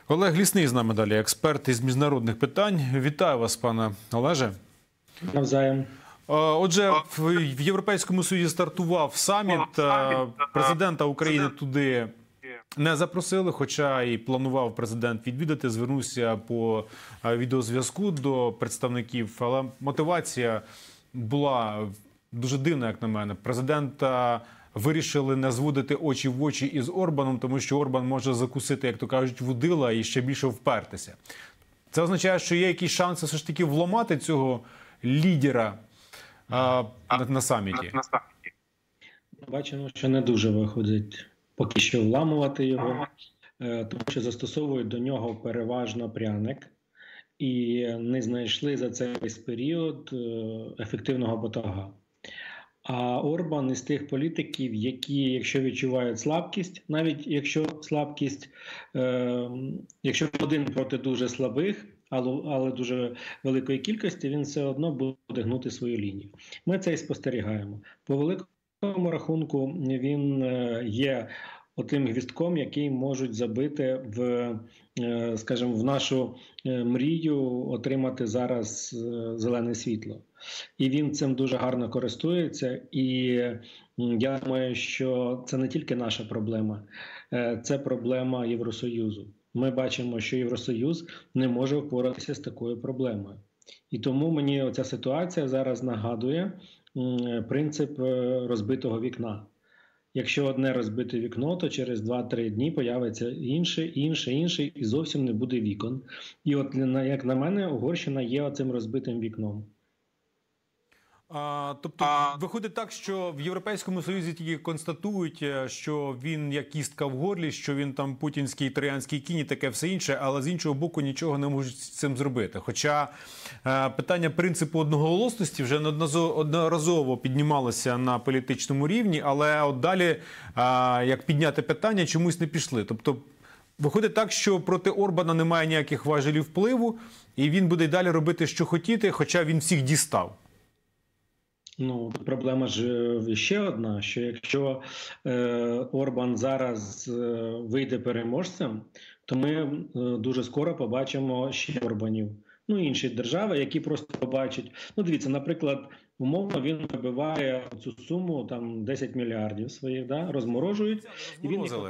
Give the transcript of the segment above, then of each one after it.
Олег Лісний з нами далі, експерт із міжнародних питань. Вітаю вас, пане Олеже. Навзаєм. Отже, в Європейському Союзі стартував саміт. Президента України туди не запросили, хоча і планував президент відвідати, звернувся по відеозв'язку до представників, але мотивація була дуже дивна, як на мене. Президента вирішили не зводити очі в очі із Орбаном, тому що Орбан може закусити, як то кажуть, вудила і ще більше впертися. Це означає, що є якісь шанси все ж таки вламати цього лідера на саміті? Бачимо, що не дуже виходить поки що вламувати його, тому що застосовують до нього переважно пряник і не знайшли за цей весь період ефективного батога. А Орбан із тих політиків, які, якщо відчувають слабкість, навіть якщо слабкість, якщо один проти дуже слабих, але дуже великої кількості, він все одно буде гнути свою лінію. Ми це і спостерігаємо. По великому рахунку він є отим гвістком, який можуть забити скажімо, в нашу мрію отримати зараз зелене світло. І він цим дуже гарно користується. І я думаю, що це не тільки наша проблема, це проблема Євросоюзу. Ми бачимо, що Євросоюз не може впоратися з такою проблемою. І тому мені оця ситуація зараз нагадує принцип розбитого вікна. Якщо одне розбите вікно, то через 2-3 дні появиться інше, і зовсім не буде вікон. І от, як на мене, Угорщина є оцим розбитим вікном. Тобто виходить так, що в Європейському Союзі тільки констатують, що він як кістка в горлі, що він там путінський, троянський кінь і таке все інше, але з іншого боку нічого не можуть з цим зробити. Хоча питання принципу одноголосності вже неодноразово піднімалося на політичному рівні, але от далі, як підняти питання, чомусь не пішли. Тобто виходить так, що проти Орбана немає ніяких важелів впливу, і він буде й далі робити, що хотіти, хоча він всіх дістав. Ну, проблема ж ще одна, що якщо Орбан зараз вийде переможцем, то ми дуже скоро побачимо ще Орбанів. Ну, інші держави, які просто побачать. Ну, дивіться, наприклад, умовно він вибиває цю суму, там, 10 мільярдів своїх, да, розморожують. Розморозили.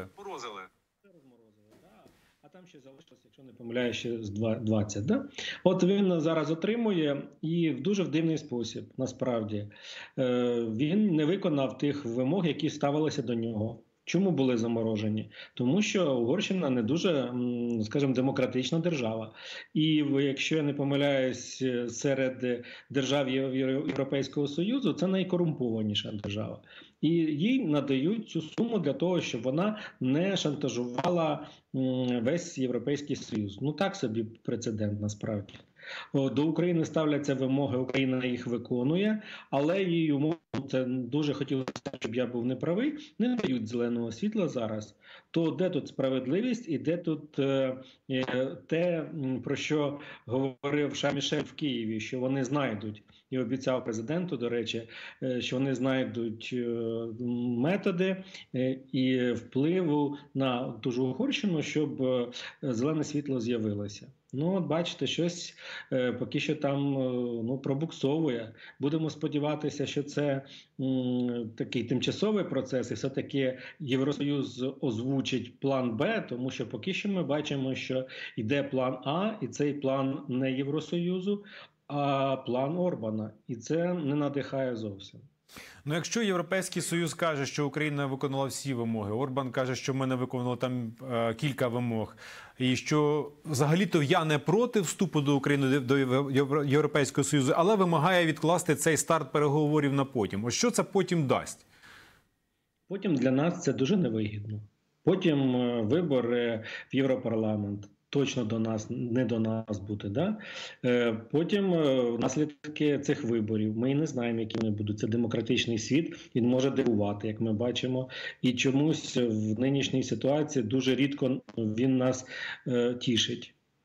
А там ще залишилось, якщо не помиляю, ще з 20. Да? От він зараз отримує і в дуже дивний спосіб, насправді. Він не виконав тих вимог, які ставилися до нього. Чому були заморожені? Тому що Угорщина не дуже, скажімо, демократична держава. І якщо я не помиляюсь, серед держав Європейського Союзу це найкорумпованіша держава. І їй надають цю суму для того, щоб вона не шантажувала весь Європейський Союз. Ну так собі прецедент насправді. До України ставляться вимоги, Україна їх виконує, але їй умовно, це дуже хотілося, щоб я був неправий, не дають зеленого світла зараз. То де тут справедливість і де тут те, про що говорив Шарм-ель-Шейх в Києві, що вони знайдуть, і обіцяв президенту, до речі, що вони знайдуть методи і впливу на ту ж Угорщину, щоб зелене світло з'явилося. Ну, от бачите, щось поки що там пробуксовує. Будемо сподіватися, що це такий тимчасовий процес, і все-таки Євросоюз озвучить план Б, тому що поки що ми бачимо, що йде план А, і цей план не Євросоюзу, а план Орбана. І це не надихає зовсім. Ну, якщо Європейський Союз каже, що Україна виконала всі вимоги, Орбан каже, що ми не виконали там кілька вимог, і що взагалі-то я не проти вступу до України до Європейського Союзу, але вимагає відкласти цей старт переговорів на потім. Ось що це потім дасть? Потім для нас це дуже невигідно. Потім вибори в Європарламент. Точно до нас, не до нас бути. Да? Потім наслідки цих виборів. Ми і не знаємо, які вони будуть. Це демократичний світ, він може дивувати, як ми бачимо. І чомусь в нинішній ситуації дуже рідко він нас тішить.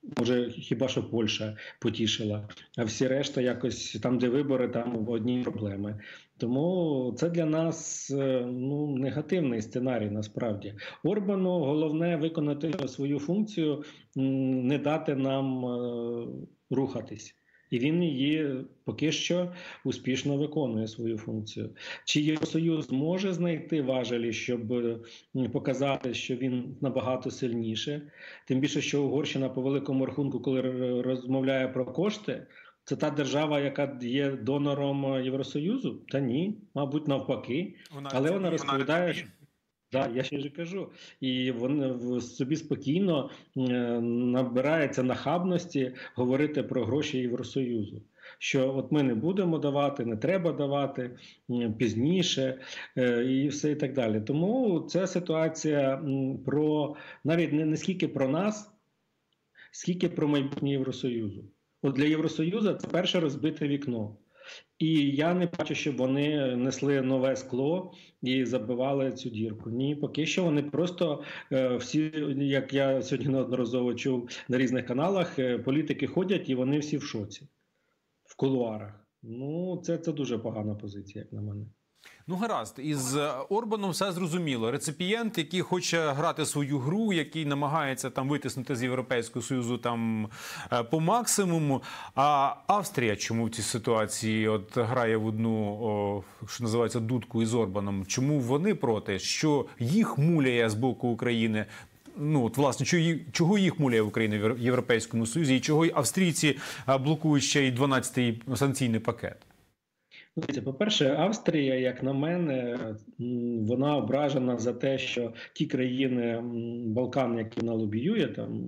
Може, хіба що Польща потішила, а всі решта якось там, де вибори, там одні проблеми. Тому це для нас негативний сценарій насправді. Орбану головне виконати свою функцію, не дати нам рухатись. І він її поки що успішно виконує свою функцію. Чи Євросоюз може знайти важелі, щоб показати, що він набагато сильніше? Тим більше, що Угорщина по великому рахунку, коли розмовляє про кошти, це та держава, яка є донором Євросоюзу? Та ні, мабуть, навпаки. Але вона розповідає, що... Так, я ще ж кажу. І вони собі спокійно набирається нахабності говорити про гроші Євросоюзу. Що от ми не будемо давати, не треба давати, пізніше і все і так далі. Тому ця ситуація про навіть не скільки про нас, скільки про майбутнє Євросоюзу. От для Євросоюзу це перше розбите вікно. І я не бачу, щоб вони несли нове скло і забивали цю дірку. Ні, поки що вони просто всі, як я сьогодні неодноразово чув на різних каналах, політики ходять і вони всі в шоці, в кулуарах. Ну, це дуже погана позиція, як на мене. Ну, гаразд, із Орбаном все зрозуміло. Реципієнт, який хоче грати свою гру, який намагається там витиснути з Європейського Союзу там по максимуму. А Австрія чому в цій ситуації от грає в одну, що називається, дудку із Орбаном? Чому вони проти? Що їх муляє з боку України? Ну, от, власне, чого їх муляє Україна в Європейському Союзі і чого австрійці блокують ще й 12-й санкційний пакет? По-перше, Австрія, як на мене, вона ображена за те, що ті країни Балкан, які вона лобіює, там,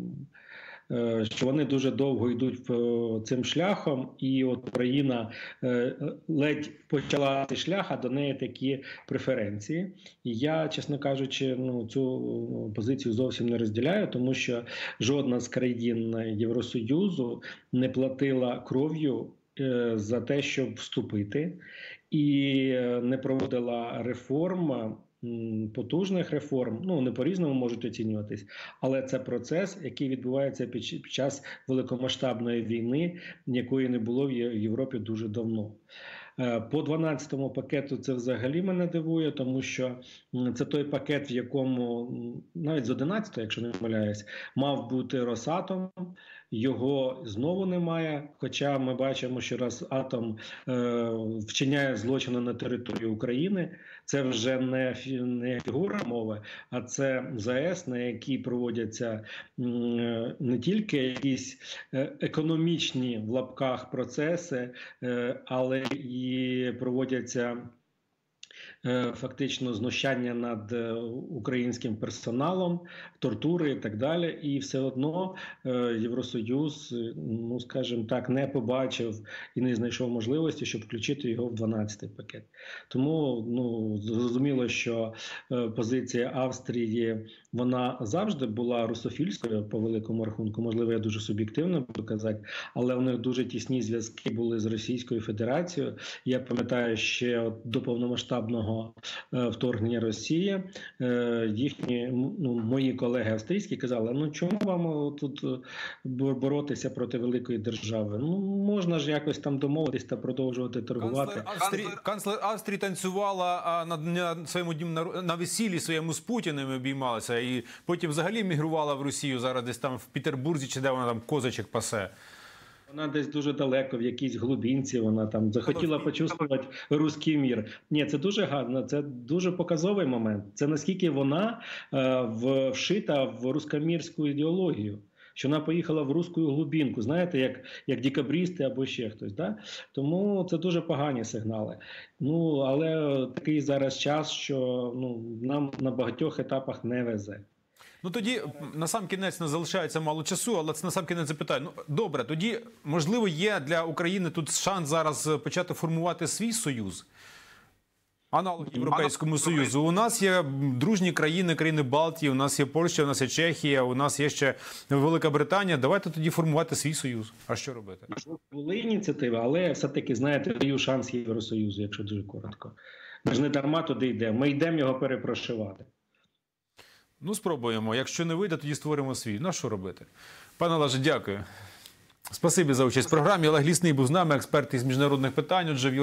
що вони дуже довго йдуть цим шляхом, і от Україна ледь почала цей шлях, а до неї такі преференції. І я, чесно кажучи, цю позицію зовсім не розділяю, тому що жодна з країн Євросоюзу не платила кров'ю за те, щоб вступити, і не проводила реформ, потужних реформ, не по-різному можуть оцінюватись, але це процес, який відбувається під час великомасштабної війни, якої не було в Європі дуже давно. По 12-му пакету це взагалі мене дивує, тому що це той пакет, в якому, навіть з 11-го, якщо не помиляюсь, мав бути Росатом, його знову немає, хоча ми бачимо, що Росатом вчиняє злочини на території України. Це вже не фігура мови, а це ЗАЕС, на якій проводяться не тільки якісь економічні в лапках процеси, але і проводяться фактично знущання над українським персоналом, тортури і так далі. І все одно Євросоюз, скажімо так, не побачив і не знайшов можливості, щоб включити його в 12-й пакет. Тому зрозуміло, що позиція Австрії, вона завжди була русофільською по великому рахунку. Можливо, я дуже суб'єктивно буду казати, але у них дуже тісні зв'язки були з Російською Федерацією. Я пам'ятаю, ще до повномасштабного вторгнення Росії, їхні мої колеги австрійські казали, чому вам тут боротися проти великої держави? Можна ж якось там домовитись та продовжувати торгувати. Канцлер Австрії танцювала на своєму на весіллі своєму з Путіним, обіймалася, і потім взагалі мігрувала в Росію, зараз десь там в Петербурзі, чи де вона там козочок пасе. Вона десь дуже далеко, в якійсь глибинці, вона там захотіла почувствувати руський мір. Ні, це дуже гарно, це дуже показовий момент. Це наскільки вона вшита в рускомірську ідеологію, що вона поїхала в руську глибинку, знаєте, як декабристи або ще хтось. Да? Тому це дуже погані сигнали. Але такий зараз час, що нам на багатьох етапах не везе. Тоді, насамкінець, не залишається мало часу, але це насамкінець запитаю. Добре, тоді, можливо, є для України тут шанс зараз почати формувати свій союз? Аналог Європейському Союзу. У нас є дружні країни, країни Балтії, у нас є Польща, у нас є Чехія, у нас є ще Велика Британія. Давайте тоді формувати свій союз. А що робити? Були ініціативи, але все-таки, знаєте, даю шанс Євросоюзу, якщо дуже коротко. Ми ж не дарма туди йдемо, ми йдемо його перепрошивати. Ну, спробуємо. Якщо не вийде, тоді створимо свій. Ну, а що робити? Пане Олеже, дякую. Спасибі за участь в програмі. Олег Лісний був з нами, експерт із міжнародних питань. Отже,